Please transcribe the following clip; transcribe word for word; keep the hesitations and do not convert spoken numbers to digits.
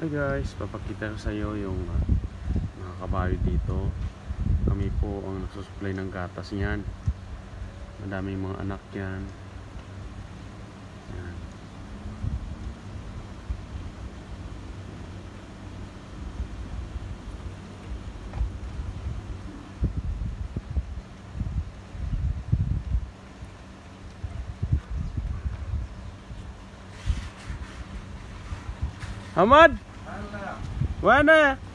Hi guys, papakita ko sa iyo yung uh, mga kabayo dito. Kami po ang nagsusupply ng gatas niyan. Madaming mga anak yan. Yan. Hamad? Mana?